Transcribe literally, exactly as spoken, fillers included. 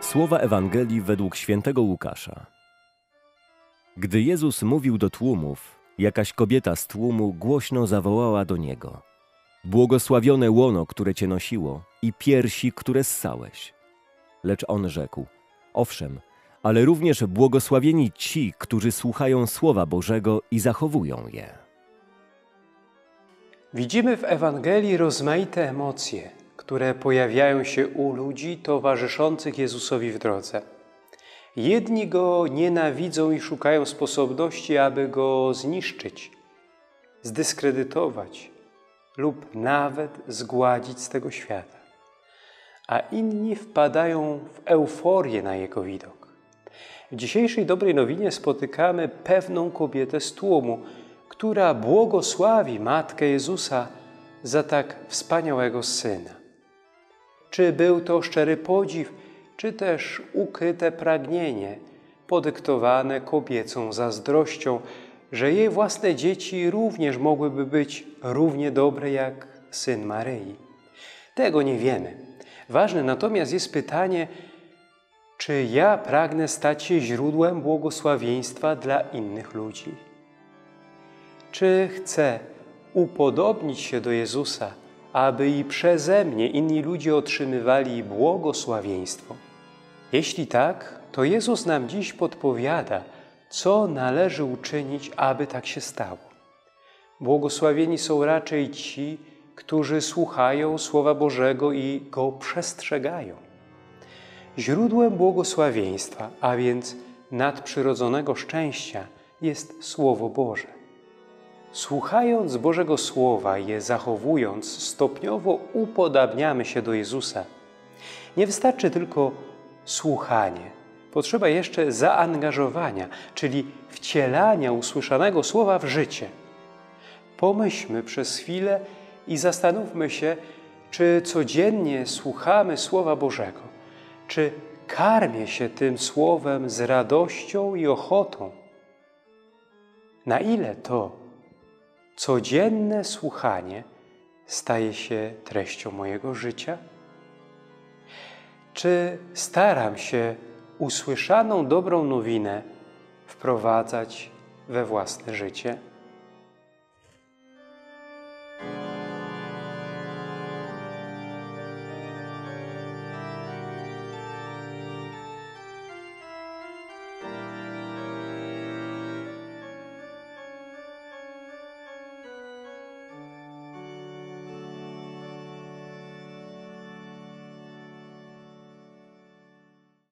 Słowa Ewangelii według świętego Łukasza. Gdy Jezus mówił do tłumów, jakaś kobieta z tłumu głośno zawołała do Niego: Błogosławione łono, które Cię nosiło, i piersi, które ssałeś. Lecz On rzekł: Owszem, ale również błogosławieni ci, którzy słuchają Słowa Bożego i zachowują je. Widzimy w Ewangelii rozmaite emocje, które pojawiają się u ludzi towarzyszących Jezusowi w drodze. Jedni Go nienawidzą i szukają sposobności, aby Go zniszczyć, zdyskredytować lub nawet zgładzić z tego świata. A inni wpadają w euforię na Jego widok. W dzisiejszej dobrej nowinie spotykamy pewną kobietę z tłumu, która błogosławi Matkę Jezusa za tak wspaniałego Syna. Czy był to szczery podziw, czy też ukryte pragnienie podyktowane kobiecą zazdrością, że jej własne dzieci również mogłyby być równie dobre jak Syn Maryi? Tego nie wiemy. Ważne natomiast jest pytanie, czy ja pragnę stać się źródłem błogosławieństwa dla innych ludzi? Czy chcę upodobnić się do Jezusa, aby i przeze mnie inni ludzie otrzymywali błogosławieństwo? Jeśli tak, to Jezus nam dziś podpowiada, co należy uczynić, aby tak się stało. Błogosławieni są raczej ci, którzy słuchają Słowa Bożego i Go przestrzegają. Źródłem błogosławieństwa, a więc nadprzyrodzonego szczęścia, jest Słowo Boże. Słuchając Bożego Słowa i je zachowując, stopniowo upodabniamy się do Jezusa. Nie wystarczy tylko słuchanie. Potrzeba jeszcze zaangażowania, czyli wcielania usłyszanego słowa w życie. Pomyślmy przez chwilę i zastanówmy się, czy codziennie słuchamy Słowa Bożego, czy karmię się tym Słowem z radością i ochotą. Na ile to codzienne słuchanie staje się treścią mojego życia? Czy staram się usłyszaną dobrą nowinę wprowadzać we własne życie?